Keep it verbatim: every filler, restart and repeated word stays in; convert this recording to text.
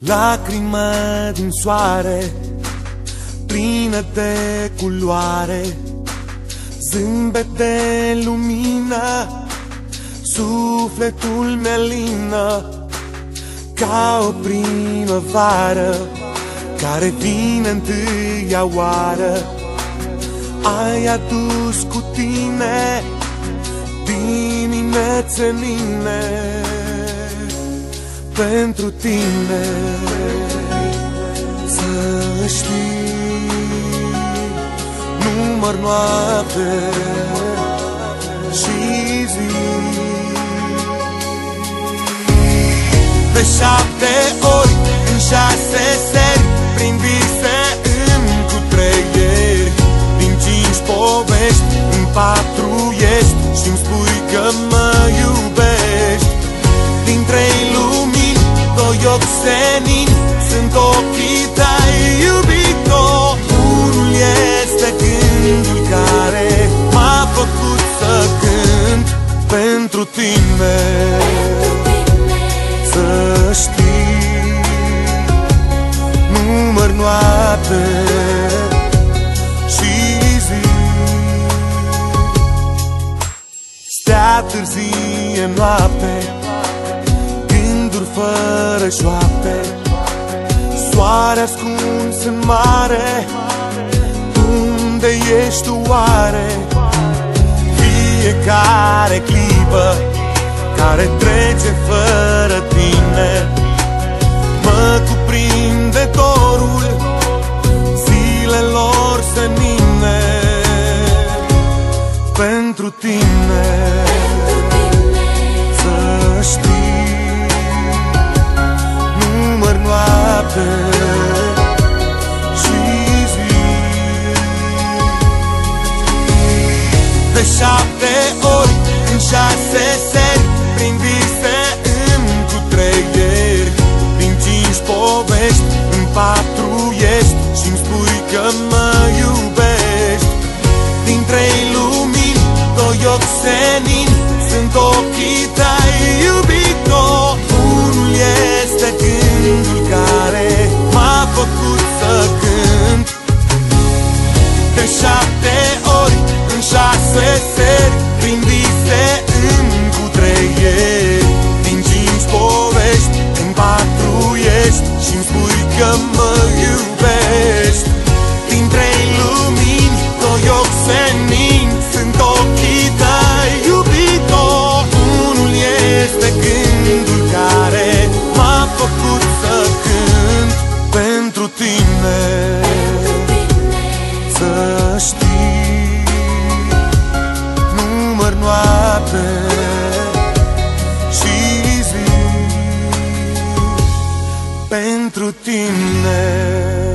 Lacrimă din soare, plină de culoare, zâmbet de lumină, sufletul mi-alină ca o primăvară care vine întâia oară. Ai adus cu tine diminețe mine, pentru tine. Să știi, număr noapte și zi. De șapte ori, în șase seri, prin vise, în cutreieri, din cinci povești, în patru ești și-mi spui că mă iubești. Din trei lumini, doi ochi senini, sunt ochii tăi, iubito. Unul este gândul care m-a făcut să cânt pentru tine. Să știi, număr noapte și zi. Stea târzie noapte, gânduri fără șoapte, soare ascuns în mare. Unde ești tu oare? Fiecare clipă care trece fără tine mă cuprinde dorul zilelor senine. Pentru tine, să știi, număr noapte și zi. De șapte ori, în șase seri, prin vise, în cutreieri, din cinci povești, în patru ești și-mi spui că mă iubești. Din trei lumini, doi ochi senini, sunt ochii tăi, iubito. Unul este gândul care m-a făcut să cânt. De șapte ori, în șase seri, prin vise, în cutreieri, din cinci povești, în patru ești și-mi spui că mă iubești. Din trei lumini, doi ochi senini, sunt ochii tăi, iubito. Unul este gândul care m-a făcut să cânt pentru tine. Să știi, număr noapte și zi. Pentru tine.